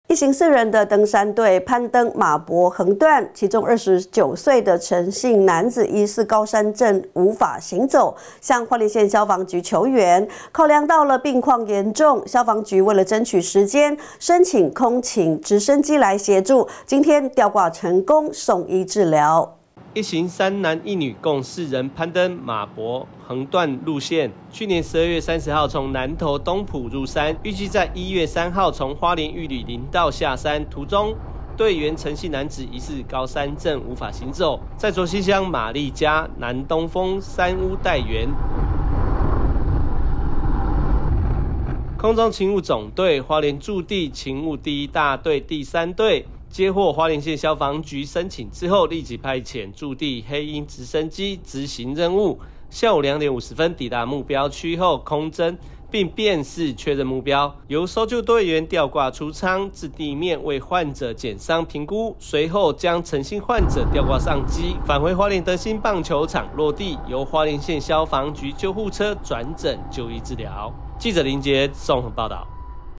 一行4人的登山队攀登马博横断，其中29岁的陈姓男子疑似高山症无法行走，向花莲县消防局求援。考量到了病况严重，消防局为了争取时间，申请空请直升机来协助。今天吊挂成功，送医治疗。 一行3男1女共4人攀登马博横断路线。去年12月30号从南投东埔入山，预计在1月3号从花莲玉里林道下山。途中，队员陈姓男子疑似高山症无法行走，在卓溪乡玛丽家南东风山屋待援。空中勤务总队花莲驻地勤务第1大队第3队。 接获花莲县消防局申请之后，立即派遣驻地黑鹰直升机执行任务。下午2点50分抵达目标区后空侦，并辨识确认目标，由搜救队员吊挂出舱至地面为患者减伤评估，随后将陈姓患者吊挂上机，返回花莲德兴棒球场落地，由花莲县消防局救护车转诊就医治疗。记者林杰综合报道。